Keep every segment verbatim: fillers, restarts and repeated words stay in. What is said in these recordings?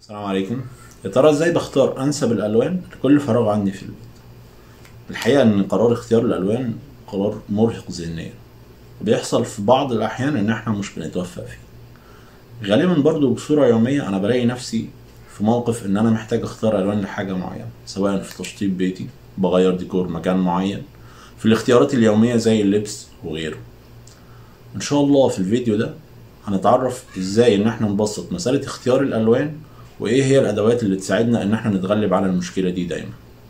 السلام عليكم. يا ترى ازاي بختار انسب الالوان لكل فراغ عندي في البيت؟ الحقيقه ان قرار اختيار الالوان قرار مرهق ذهنيا، وبيحصل في بعض الاحيان ان احنا مش بنتوفق فيه. غالبا برضو بصوره يوميه انا بلاقي نفسي في موقف ان انا محتاج اختار الوان لحاجه معينه، سواء في تشطيب بيتي، بغير ديكور مكان معين، في الاختيارات اليوميه زي اللبس وغيره. ان شاء الله في الفيديو ده هنتعرف ازاي ان احنا نبسط مساله اختيار الالوان، وايه هي الادوات اللي تساعدنا ان احنا نتغلب على المشكله دي دايما.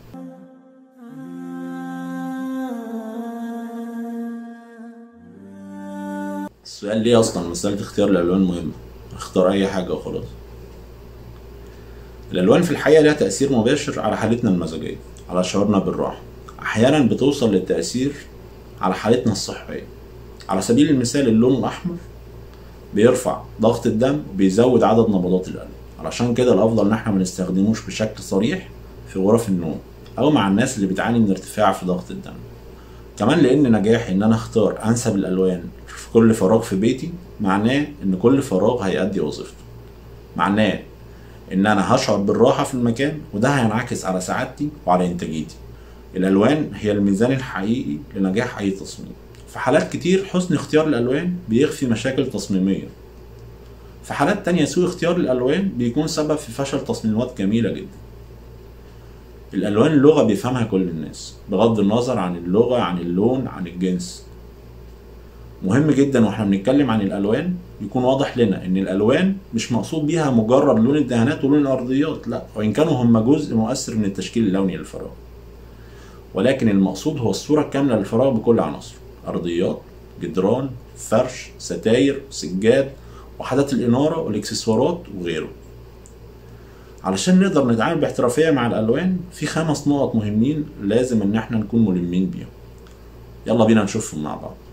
السؤال ليه اصلا مساله اختيار الالوان مهمه؟ اختار اي حاجه وخلاص. الالوان في الحقيقه لها تاثير مباشر على حالتنا المزاجيه، على شعورنا بالراحه، احيانا بتوصل للتاثير على حالتنا الصحيه. على سبيل المثال اللون الاحمر بيرفع ضغط الدم وبيزود عدد نبضات القلب، علشان كده الافضل ان احنا ما نستخدموش بشكل صريح في غرف النوم او مع الناس اللي بتعاني من ارتفاع في ضغط الدم. كمان لان نجاحي ان انا اختار انسب الالوان في كل فراغ في بيتي معناه ان كل فراغ هيأدي وظيفته، معناه ان انا هشعر بالراحه في المكان، وده هينعكس على سعادتي وعلى انتاجيتي. الالوان هي الميزان الحقيقي لنجاح اي تصميم. في حالات كتير حسن اختيار الالوان بيخفي مشاكل تصميميه، في حالات تانية سوء اختيار الالوان بيكون سبب في فشل تصميمات جميله جدا. الالوان لغه بيفهمها كل الناس بغض النظر عن اللغه، عن اللون، عن الجنس. مهم جدا واحنا بنتكلم عن الالوان يكون واضح لنا ان الالوان مش مقصود بيها مجرد لون الدهانات ولون الارضيات، لا، وان كانوا هم جزء مؤثر من التشكيل اللوني للفراغ، ولكن المقصود هو الصوره الكامله للفراغ بكل عناصره: ارضيات، جدران، فرش، ستاير، سجاد، وحدات الاناره والاكسسوارات وغيره. علشان نقدر نتعامل باحترافيه مع الالوان في خمس نقط مهمين لازم ان احنا نكون ملمين بيهم. يلا بينا نشوفهم مع بعض.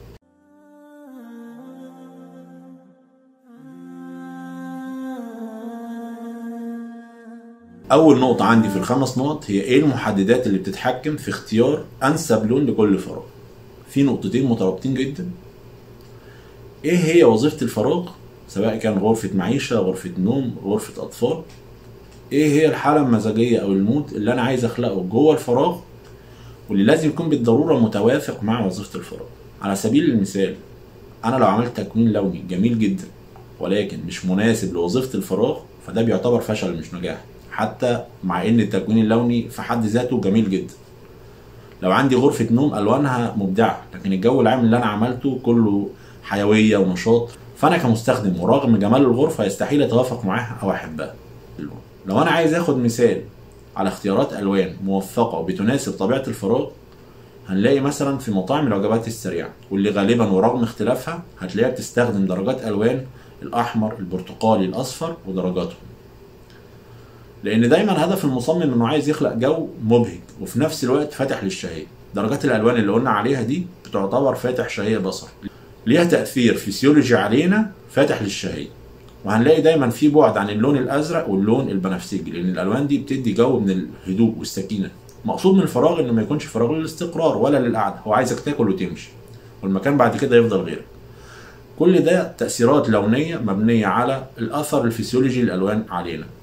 اول نقطه عندي في الخمس نقط هي ايه المحددات اللي بتتحكم في اختيار انسب لون لكل فراغ. في نقطتين مترابطين جدا: ايه هي وظيفه الفراغ، سواء كان غرفه معيشه، غرفه نوم، غرفه اطفال. ايه هي الحاله المزاجيه او المود اللي انا عايز اخلقه جوه الفراغ، واللي لازم يكون بالضروره متوافق مع وظيفه الفراغ. على سبيل المثال، انا لو عملت تكوين لوني جميل جدا ولكن مش مناسب لوظيفه الفراغ، فده بيعتبر فشل مش نجاح، حتى مع ان التكوين اللوني في حد ذاته جميل جدا. لو عندي غرفه نوم الوانها مبدعه لكن الجو العام اللي انا عملته كله حيويه ونشاط، فانا كمستخدم ورغم جمال الغرفه يستحيل اتوافق معاها او احبها. لو انا عايز اخد مثال على اختيارات الوان موفقه وبتناسب طبيعه الفراغ، هنلاقي مثلا في مطاعم الوجبات السريعه، واللي غالبا ورغم اختلافها هتلاقيها بتستخدم درجات الوان الاحمر، البرتقالي، الاصفر ودرجاتهم، لان دايما هدف المصمم انه عايز يخلق جو مبهج وفي نفس الوقت فاتح للشهيه. درجات الالوان اللي قلنا عليها دي بتعتبر فاتح شهيه بصر، ليها تاثير فسيولوجي علينا فاتح للشهيه. وهنلاقي دايما في بعد عن اللون الازرق واللون البنفسجي، لان الالوان دي بتدي جو من الهدوء والسكينه. مقصود من الفراغ انه ما يكونش فراغ للاستقرار ولا للقعده، هو عايزك تاكل وتمشي والمكان بعد كده يفضل غيرك. كل ده تاثيرات لونيه مبنيه على الاثر الفسيولوجي للالوان علينا.